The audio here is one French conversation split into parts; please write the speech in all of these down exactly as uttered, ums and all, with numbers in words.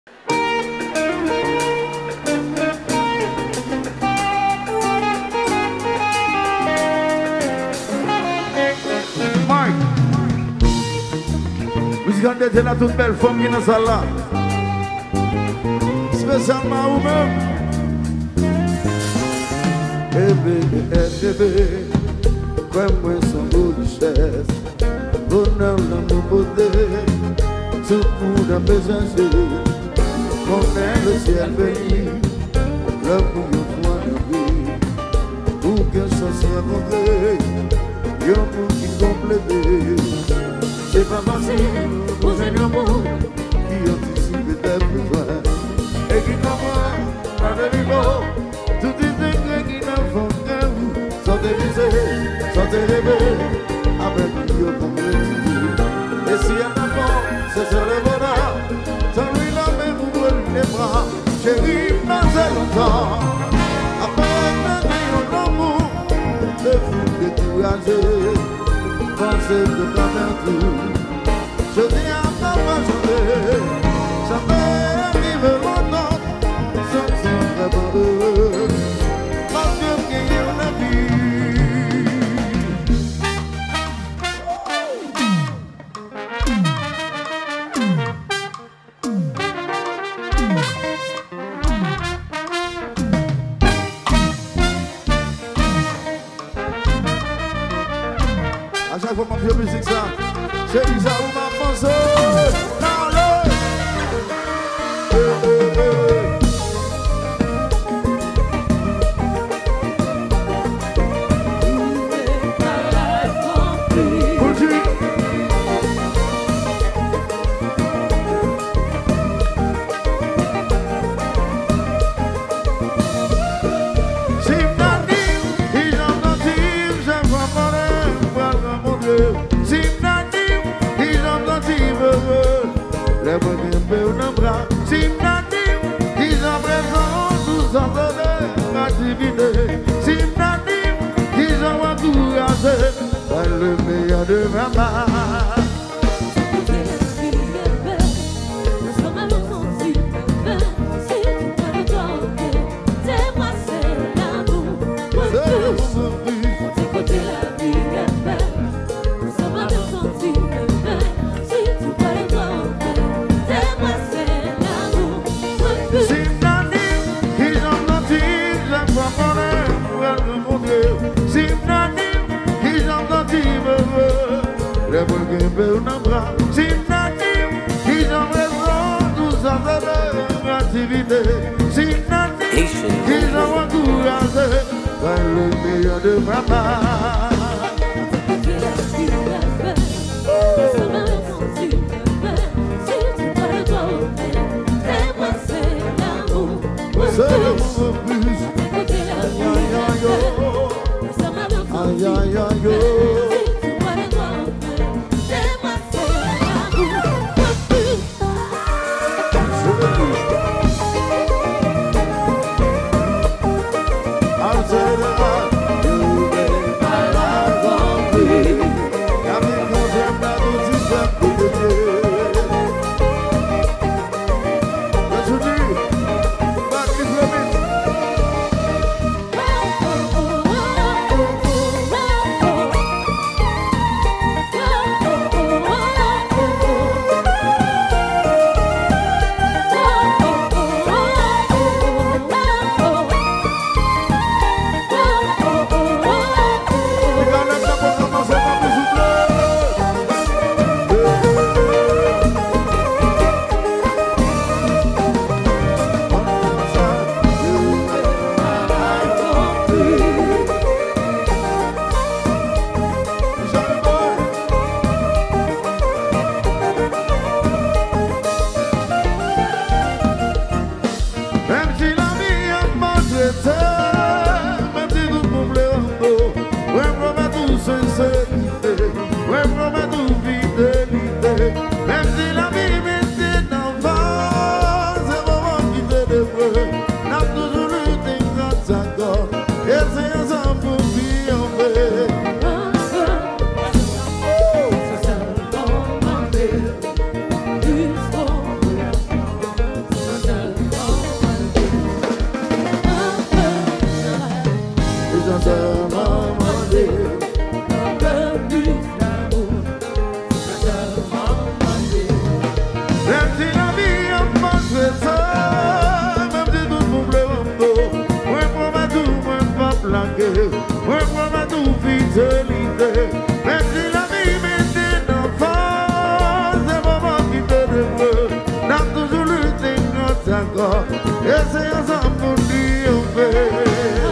Quand tu es là, toute belle femme qui est dans la salle là. Spécialement vous-même. Bébé, bébé, comme moi son beau richesse. Bonheur, l'amour, beauté. Tout le monde a besoin de mon père, le ciel béni. L'amour, le point de vie. Pour qu'un sorcier rencontré. Il y a un monde qui complète. C'est pas facile pour un amour qui anticipe tes besoins et qui comprend pas de niveau. Tout est secret qui n'en font qu'un vous. Sans te viser, sans te rêver, avec lui au complétude. Et si elle n'a pas, c'est sur le bonheur. Sans lui la main, vous brûlez les bras. Chérie, dans ce longtemps. Après un amour, de fou découragé. Pensez de ta vertu. Je dis à ta majorité, ça fait vivre longtemps, sans être vraiment heureux, parce que qu'il y a la vie. À chaque fois, mon vieux musique, ça. C'est Isa ou ma pensée. Parle. Eh, eh, eh. Bougie. Si m'nani, ils ont menti, j'aime pas mon Dieu. Si m'nani, les bras qui me dans bras, si m'nani, ils ont présent, nous en donnent activité. Si m'nani, ils ont encouragé, par le meilleur de ma main. Les bras qui me dans bras, si m'nani, ils ont raison, nous en donnent activité. Si m'nani, ils ont encouragé, par le meilleur de ma main. C'est l'amour plus. Aïe aïe aïe aïe aïe. I'll say that you made my life. même si la vie m'était d'enfant, c'est maman qui te développe. N'a toujours lutté notre accord, et c'est ensemble pour dire on fait.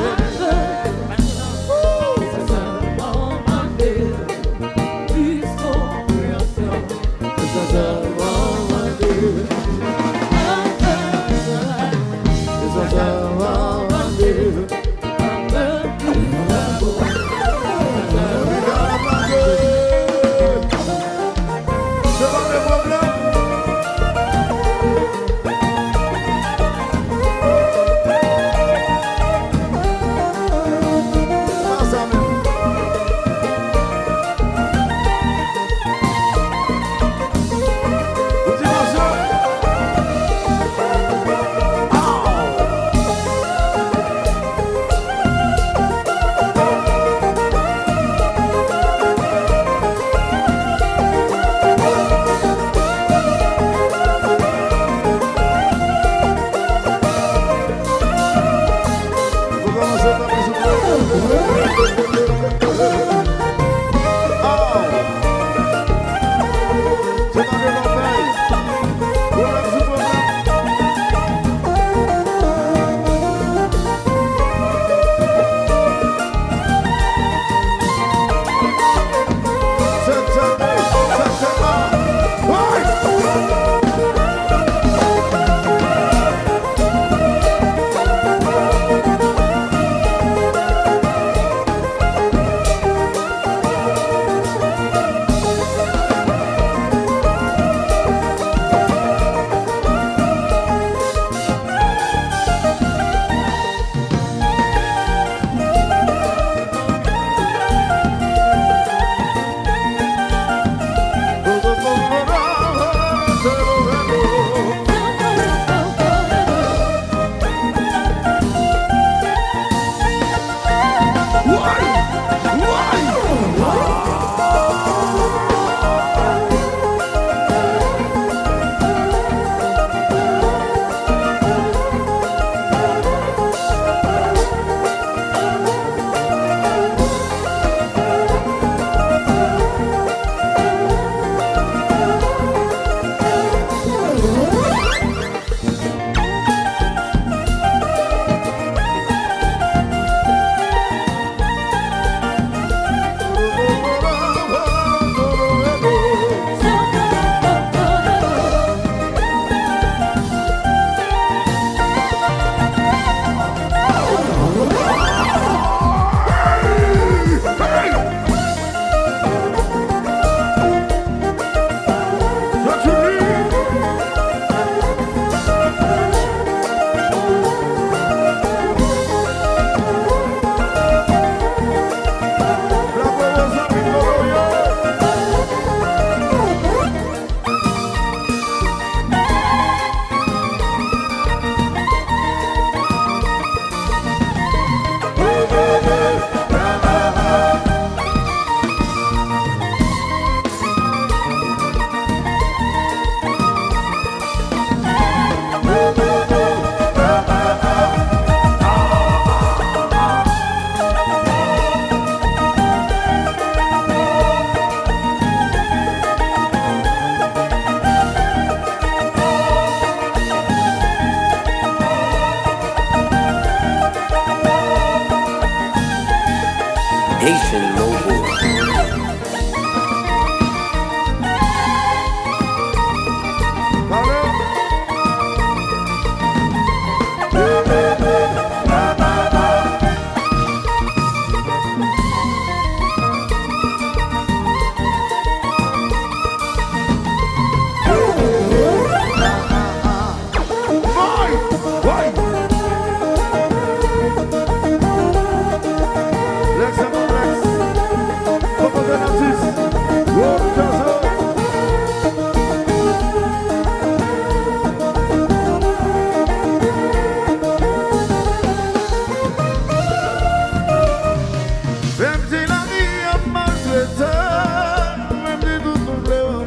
Haitian Mobile.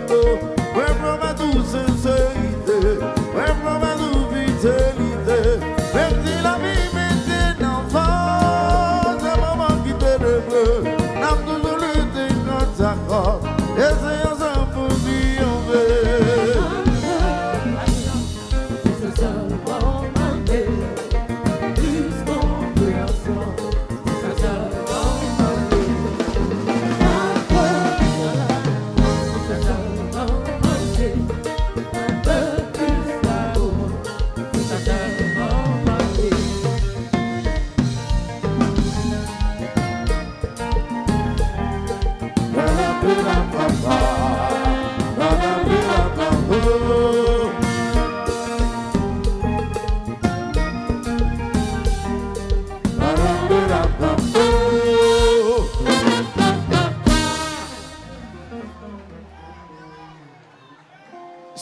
Sincérité, ouais, vraiment, nous, vitalité.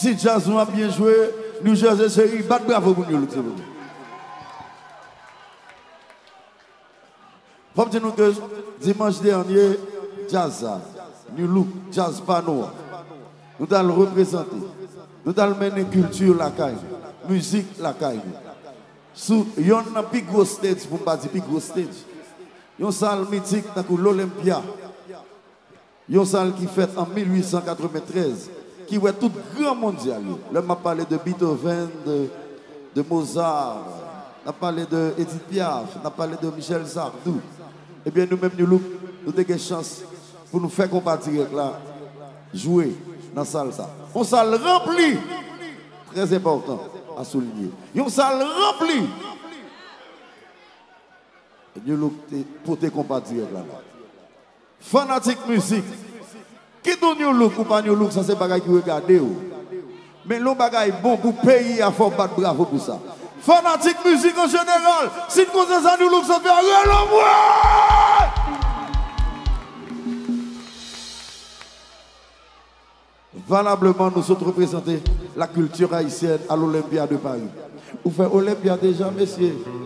Si jazz nous a bien joué, New Jersey série, bat bravo pour nous. Faut dire nous que dimanche dernier, jazz, New Look, jazz pano, nous allons représenter, nous allons mener culture la caille, musique la caille. Sous yon na plus gros stage pour pas dire plus gros stage. Yon salle mythique dans l'Olympia. Yon salle qui fait en mille huit cent quatre-vingt-treize qui ouais tout grand mondial. Là m'a parlé de Beethoven, de, de Mozart, n'a parlé de Edith Piaf, n'a parlé de Michel Sardou. Eh bien nous-mêmes nous nous nous avons chance pour nous faire compatir là jouer dans la salle ça. On salle remplie. Très important à souligner. Une salle remplie. Nous pour te compatir là. Fanatique musique. Qui donne New Look ou pas New Look, ça c'est bagaille qui regarde. Mais l'on bagaille bon pour payer à fort battre bravo pour ça. Fanatique musique en général. Si nous faisons ça, New Look, ça fait un l'envoi. Valablement, nous sommes représentés la culture haïtienne à l'Olympia de Paris. Vous faites Olympia déjà, messieurs?